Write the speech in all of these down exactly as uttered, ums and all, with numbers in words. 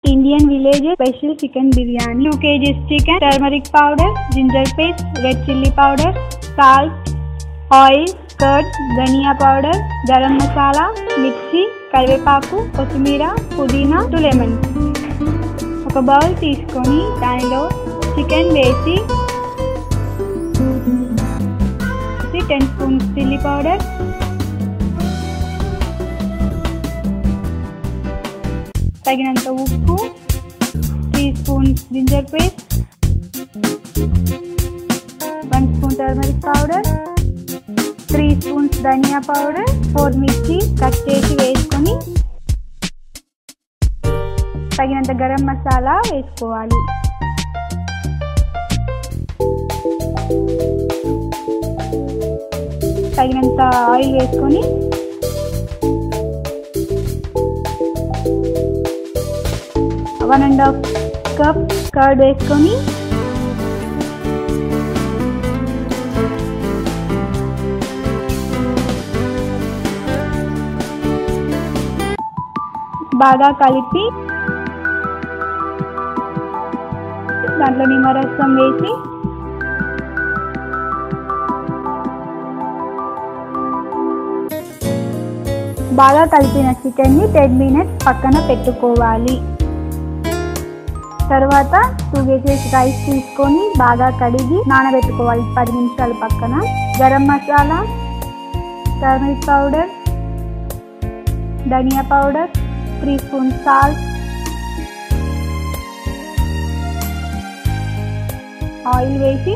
Indian village special chicken biryani. two kgs chicken, turmeric powder, ginger paste, red chilli powder, salt, oil, curd, dhania powder, garam masala, mirchi, karivepaku, kothimira, pudina, two lemons. ఒక bowl తీసుకొని దానిలో chicken వేసి ten spoons chilli powder, తగినంత ఉప్పు, three spoons ginger paste, one spoon turmeric powder, three spoons ధనియా powder, four మిర్చి cut చేసి వేసుకొని తగినంత గరం మసాలా వేసుకోవాలి. తగినంత ఆయిల్ వేసుకొని one and half cup curd వేసుకొని బాగా కలిపి దాంట్లో నిమ్మరసం వేసి బాగా కలిపిన చికెన్ని టెన్ మినిట్స్ పక్కన పెట్టుకోవాలి. తర్వాత టూ కేజీస్ రైస్ తీసుకొని బాగా కడిగి నానబెట్టుకోవాలి పది నిమిషాలు పక్కన. గరం మసాలా, టర్మరిక్ పౌడర్, ధనియా powder, three spoon salt, oil వేసి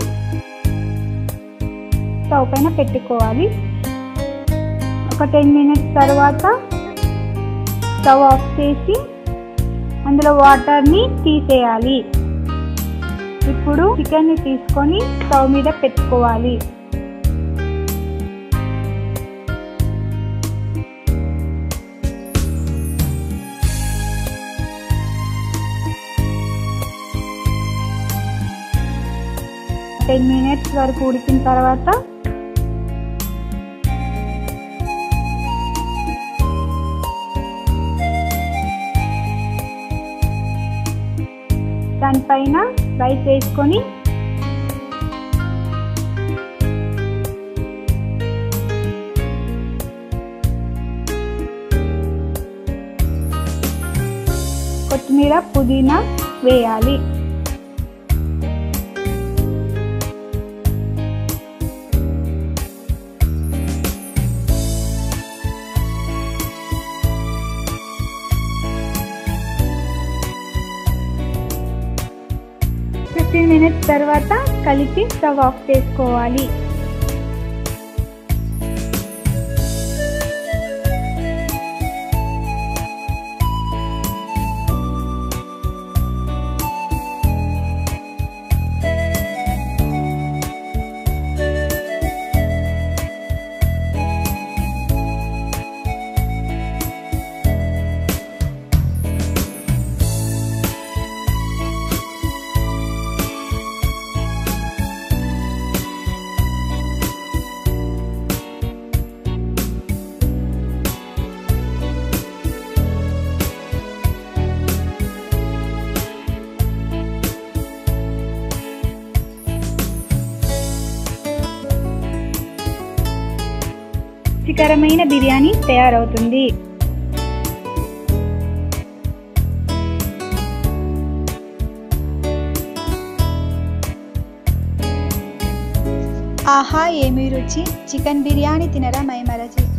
స్టవ్ పైన పెట్టుకోవాలి. ఒక టెన్ మినిట్స్ తర్వాత స్టవ్ ఆఫ్ చేసి అందులో వాటర్ని తీసేయాలి. ఇప్పుడు చికెన్ని తీసుకొని స్టవ్ మీద పెట్టుకోవాలి. టెన్ మినిట్స్ వరకు ఉడికిన తర్వాత దానిపైన రైస్ వేసుకొని కొత్తిమీర, పుదీనా వేయాలి. ఫిఫ్టీన్ మినిట్స్ తర్వాత కలిపి స్టవ్ ఆఫ్ చేసుకోవాలి. రుచికరమైన బిర్యానీ తయారవుతుంది. ఆహా ఏమి రుచి! చికెన్ బిర్యానీ తినరా మైమరచి.